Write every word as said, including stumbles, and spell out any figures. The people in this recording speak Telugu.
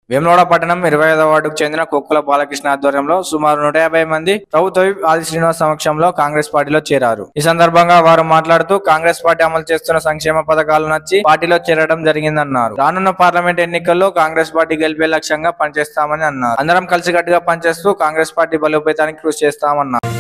వేములవాడ పట్టణం ఇరవై ఐదవ వార్డుకు చెందిన కొక్కుల బాలకృష్ణ ఆధ్వర్యంలో సుమారు నూట యాభై మంది ప్రభుత్వ ఆది శ్రీనివాస్ సమక్షంలో కాంగ్రెస్ పార్టీలో చేరారు. ఈ సందర్భంగా వారు మాట్లాడుతూ కాంగ్రెస్ పార్టీ అమలు చేస్తున్న సంక్షేమ పథకాలు నచ్చి పార్టీలో చేరడం జరిగిందన్నారు. రానున్న పార్లమెంట్ ఎన్నికల్లో కాంగ్రెస్ పార్టీ గెలిపే లక్ష్యంగా పనిచేస్తామని అన్నారు. అందరం కలిసికట్టుగా పనిచేస్తూ కాంగ్రెస్ పార్టీ బలోపేతానికి కృషి చేస్తామన్నారు.